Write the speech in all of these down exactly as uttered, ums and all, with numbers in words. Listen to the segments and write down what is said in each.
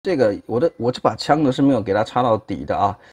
这个我的我这把枪呢是没有给它插到底的啊。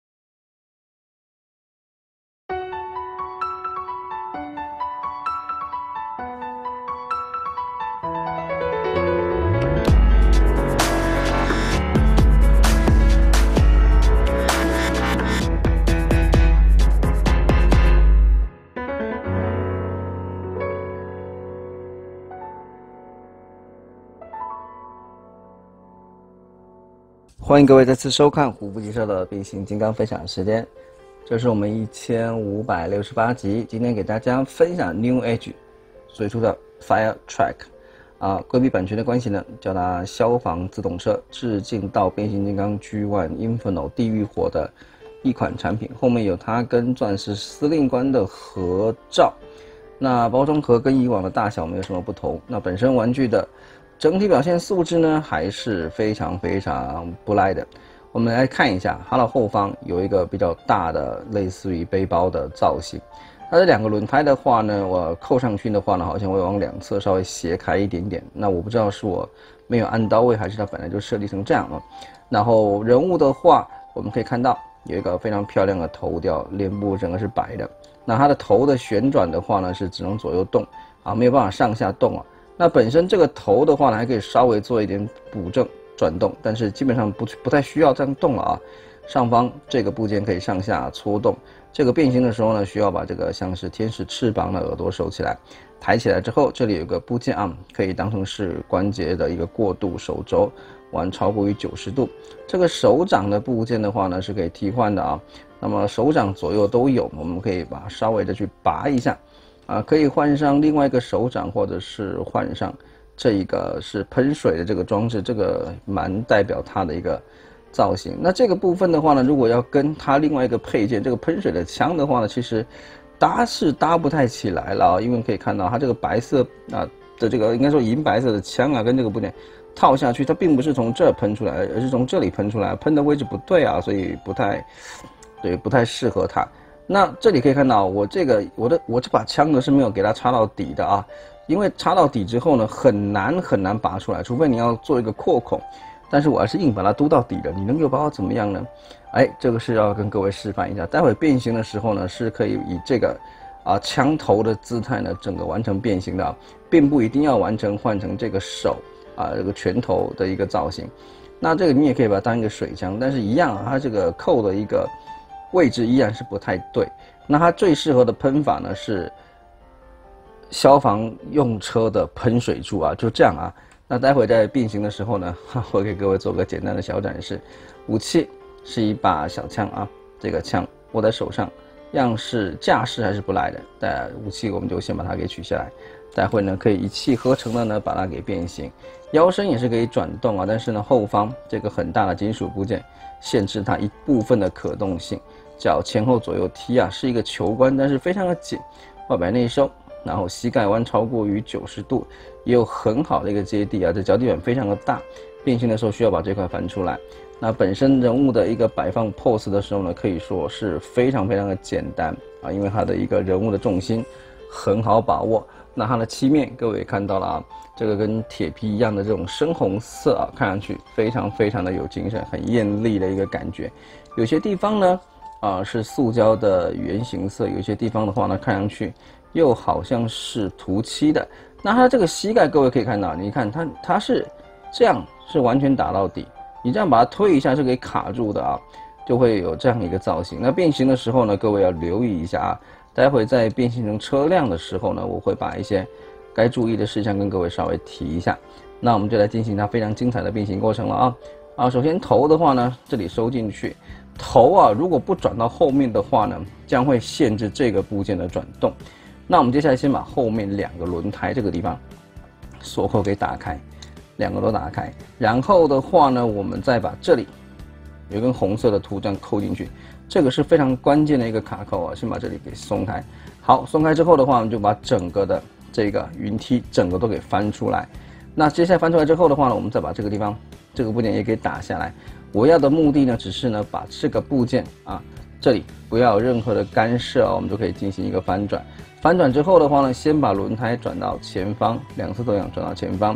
欢迎各位再次收看虎扑集社的变形金刚分享时间，这是我们一千五百六十八集，今天给大家分享 New Age 推出的 Fire Truck， 啊，规避版权的关系呢，叫它消防自动车，致敬到变形金刚 G 一 Inferno 地狱火的一款产品，后面有它跟钻石司令官的合照。那包装盒跟以往的大小没有什么不同，那本身玩具的整体表现素质呢还是非常非常不赖的。我们来看一下它的后方有一个比较大的类似于背包的造型，它这两个轮胎的话呢，我扣上去的话呢，好像会往两侧稍微斜开一点点，那我不知道是我没有按到位，还是它本来就设计成这样了。然后人物的话，我们可以看到有一个非常漂亮的头雕，脸部整个是白的。那它的头的旋转的话呢，是只能左右动啊，没有办法上下动啊。那本身这个头的话呢，还可以稍微做一点补正转动，但是基本上不不太需要这样动了啊。上方这个部件可以上下搓动，这个变形的时候呢，需要把这个像是天使翅膀的耳朵收起来，抬起来之后，这里有个部件啊，可以当成是关节的一个过渡手肘，弯超过于九十度。这个手掌的部件的话呢，是可以替换的啊。那么手掌左右都有，我们可以把稍微的去拔一下，啊，可以换上另外一个手掌，或者是换上这一个是喷水的这个装置，这个蛮代表它的一个造型。那这个部分的话呢，如果要跟它另外一个配件这个喷水的枪的话呢，其实搭是搭不太起来了，因为可以看到它这个白色啊的这个应该说银白色的枪啊，跟这个部件套下去，它并不是从这儿喷出来，而是从这里喷出来，喷的位置不对啊，所以不太。对，不太适合它。那这里可以看到，我这个我的我这把枪呢是没有给它插到底的啊，因为插到底之后呢，很难很难拔出来，除非你要做一个扩孔。但是我还是硬把它嘟到底的，你能够把我怎么样呢？哎，这个是要跟各位示范一下，待会变形的时候呢，是可以以这个啊枪头的姿态呢，整个完成变形的啊，并不一定要完成换成这个手啊这个拳头的一个造型。那这个你也可以把它当一个水枪，但是一样啊，它这个扣的一个位置依然是不太对。那它最适合的喷法呢是消防用车的喷水柱啊，就这样啊。那待会在变形的时候呢，我给各位做个简单的小展示。武器是一把小枪啊，这个枪握在手上，样式架势还是不赖的。但武器我们就先把它给取下来，待会呢可以一气呵成的呢把它给变形。腰身也是可以转动啊，但是呢后方这个很大的金属部件限制它一部分的可动性。脚前后左右踢啊，是一个球关，但是非常的紧，外摆内收，然后膝盖弯超过于九十度，也有很好的一个接地啊，这脚底板非常的大，变形的时候需要把这块翻出来。那本身人物的一个摆放 pose 的时候呢，可以说是非常非常的简单啊，因为它的一个人物的重心很好把握。那它的漆面各位也看到了啊，这个跟铁皮一样的这种深红色啊，看上去非常非常的有精神，很艳丽的一个感觉。有些地方呢啊是塑胶的圆形色，有些地方的话呢看上去又好像是涂漆的。那它这个膝盖各位可以看到，你看它它是这样，是完全打到底，你这样把它推一下是可以卡住的啊，就会有这样一个造型。那变形的时候呢，各位要留意一下啊，待会在变形成车辆的时候呢，我会把一些该注意的事项跟各位稍微提一下。那我们就来进行它非常精彩的变形过程了啊啊！首先头的话呢，这里收进去。头啊，如果不转到后面的话呢，将会限制这个部件的转动。那我们接下来先把后面两个轮胎这个地方锁扣给打开，两个都打开。然后的话呢，我们再把这里有一根红色的图这样扣进去，这个是非常关键的一个卡扣啊，先把这里给松开。好，松开之后的话，我们就把整个的这个云梯整个都给翻出来。那接下来翻出来之后的话呢，我们再把这个地方这个部件也给打下来。我要的目的呢，只是呢把这个部件啊，这里不要有任何的干涉啊，我们就可以进行一个翻转。翻转之后的话呢，先把轮胎转到前方，两侧都想转到前方，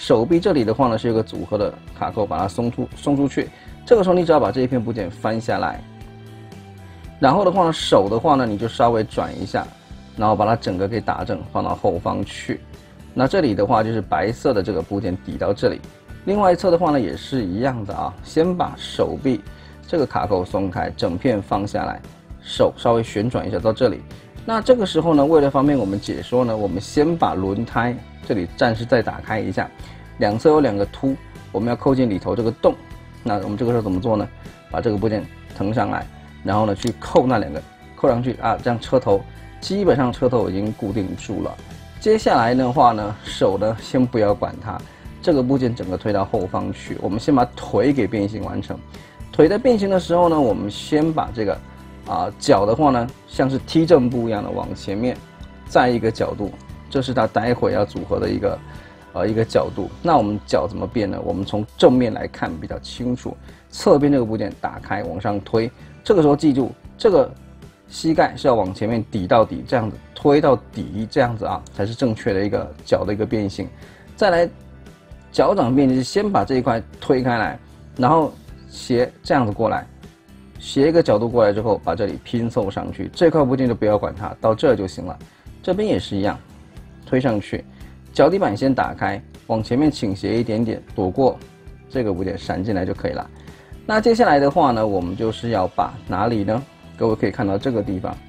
手臂这里的话呢是有个组合的卡扣，把它松出松出去。这个时候你只要把这一片部件翻下来，然后的话呢手的话呢你就稍微转一下，然后把它整个给打正，放到后方去。那这里的话就是白色的这个部件抵到这里，另外一侧的话呢也是一样的啊，先把手臂这个卡扣松开，整片放下来，手稍微旋转一下到这里。那这个时候呢，为了方便我们解说呢，我们先把轮胎这里暂时再打开一下，两侧有两个凸，我们要扣进里头这个洞。那我们这个时候怎么做呢？把这个部件腾上来，然后呢去扣那两个，扣上去啊，这样车头基本上车头已经固定住了。接下来的话呢，手呢先不要管它，这个部件整个推到后方去，我们先把腿给变形完成。腿在变形的时候呢，我们先把这个啊脚的话呢，像是踢正步一样的往前面，再一个角度，这是它待会要组合的一个呃一个角度。那我们脚怎么变呢？我们从正面来看比较清楚，侧边这个部件打开往上推，这个时候记住这个膝盖是要往前面抵到底，这样子推到底，这样子啊才是正确的一个脚的一个变形。再来脚掌变形是先把这一块推开来，然后斜这样子过来，斜一个角度过来之后，把这里拼凑上去，这块部件就不要管它，到这就行了。这边也是一样，推上去，脚底板先打开，往前面倾斜一点点，躲过这个部件闪进来就可以了。那接下来的话呢，我们就是要把哪里呢？各位可以看到这个地方，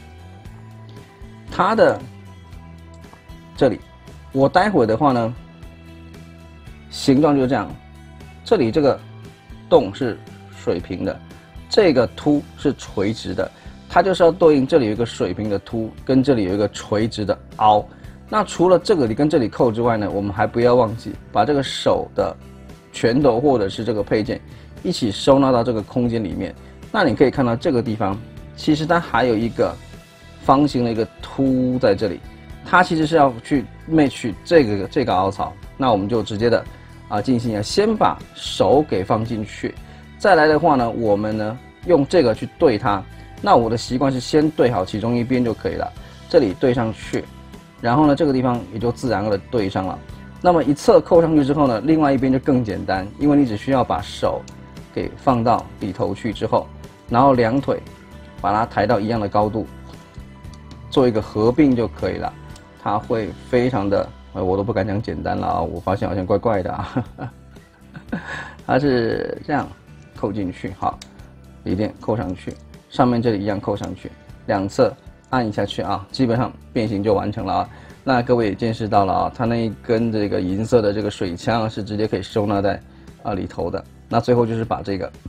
它的这里，我待会的话呢，形状就是这样，这里这个洞是水平的，这个凸是垂直的，它就是要对应这里有一个水平的凸，跟这里有一个垂直的凹。那除了这个里跟这里扣之外呢，我们还不要忘记把这个手的拳头或者是这个配件一起收纳到这个空间里面。那你可以看到这个地方，其实它还有一个方形的一个凸在这里，它其实是要去 match 这个这个凹槽。那我们就直接的啊进行一下，先把手给放进去，再来的话呢，我们呢用这个去对它。那我的习惯是先对好其中一边就可以了，这里对上去，然后呢这个地方也就自然的对上了。那么一侧扣上去之后呢，另外一边就更简单，因为你只需要把手给放到里头去之后，然后两腿把它抬到一样的高度，做一个合并就可以了。它会非常的，呃，我都不敢讲简单了啊，我发现好像怪怪的啊。它是这样扣进去，好，里垫扣上去，上面这里一样扣上去，两侧按下去啊，基本上变形就完成了啊。那各位也见识到了啊，它那一根这个银色的这个水枪是直接可以收纳在啊里头的。那最后就是把这个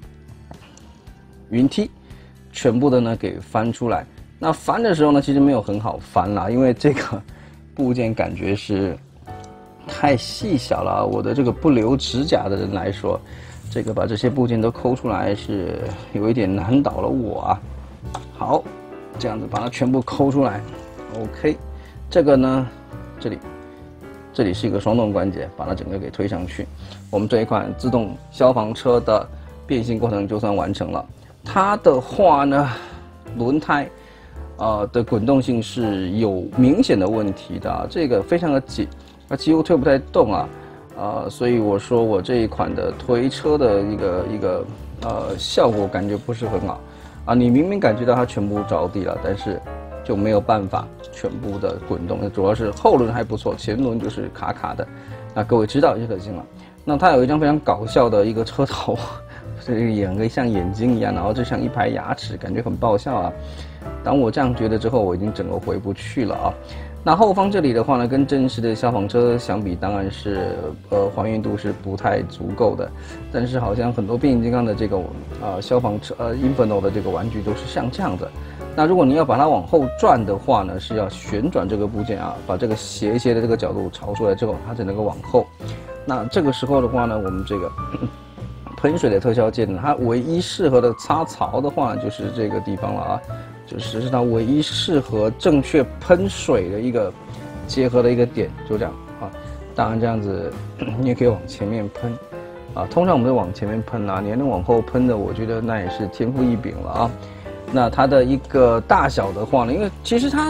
云梯全部的呢给翻出来。那翻的时候呢，其实没有很好翻啦，因为这个部件感觉是太细小了。我的这个不留指甲的人来说，这个把这些部件都抠出来是有一点难倒了我啊。好，这样子把它全部抠出来 ，OK。这个呢，这里这里是一个双动关节，把它整个给推上去。我们这一款自动消防车的变形过程就算完成了。它的话呢，轮胎呃的滚动性是有明显的问题的，啊，这个非常的紧，它几乎推不太动啊。呃，所以我说我这一款的推车的一个一个呃效果感觉不是很好啊。你明明感觉到它全部着地了，但是就没有办法全部的滚动，主要是后轮还不错，前轮就是卡卡的。那各位知道就可行了。那它有一张非常搞笑的一个车头，这个两个像眼睛一样，然后就像一排牙齿，感觉很爆笑啊。当我这样觉得之后，我已经整个回不去了啊。那后方这里的话呢，跟真实的消防车相比，当然是呃还原度是不太足够的。但是好像很多变形金刚的这个呃消防车呃 Inferno 的这个玩具都是像这样的。那如果你要把它往后转的话呢，是要旋转这个部件啊，把这个斜斜的这个角度朝出来之后，它才能够往后。那这个时候的话呢，我们这个喷水的特效键呢，它唯一适合的插槽的话，就是这个地方了啊。就是是它唯一适合正确喷水的一个结合的一个点，就这样啊。当然这样子你也可以往前面喷啊，通常我们都往前面喷啊，你还能往后喷的，我觉得那也是天赋异禀了啊。那它的一个大小的话呢，因为其实它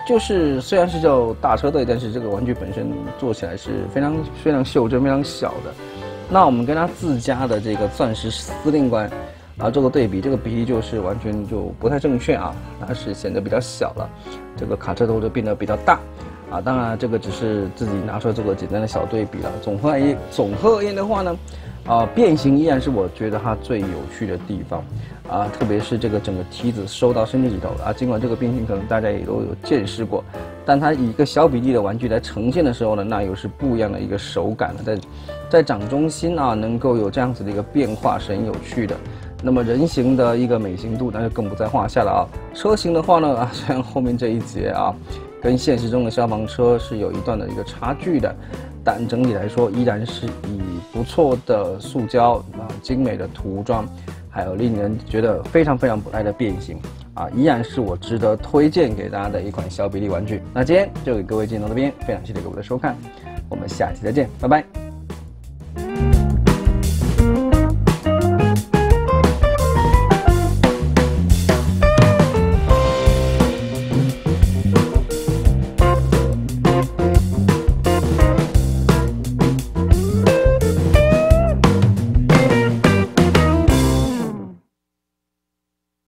就是虽然是叫大车队，但是这个玩具本身做起来是非常非常袖珍、非常小的。那我们跟它自家的这个钻石司令官啊做个对比，这个比例就是完全就不太正确啊，它是显得比较小了，这个卡车头就变得比较大啊。当然，这个只是自己拿出来做个简单的小对比了。总和而言，总和而言的话呢，啊，变形依然是我觉得它最有趣的地方。啊，特别是这个整个梯子收到身体里头啊，尽管这个变形可能大家也都有见识过，但它以一个小比例的玩具来呈现的时候呢，那又是不一样的一个手感了。在在掌中心啊，能够有这样子的一个变化是很有趣的。那么人形的一个美型度，那就更不在话下了啊。车型的话呢，啊，虽然后面这一节啊，跟现实中的消防车是有一段的一个差距的，但整体来说依然是以不错的塑胶啊、精美的涂装。还有令人觉得非常非常不赖的变形啊，依然是我值得推荐给大家的一款小比例玩具。那今天就给各位介绍到这边，非常谢谢各位的收看，我们下期再见，拜拜。